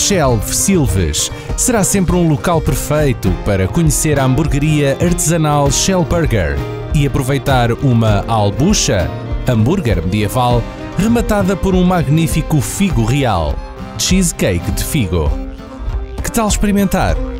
Shell Silves será sempre um local perfeito para conhecer a hamburgueria artesanal Shell Burger e aproveitar uma albucha, hambúrguer medieval, rematada por um magnífico figo real, cheesecake de figo. Que tal experimentar?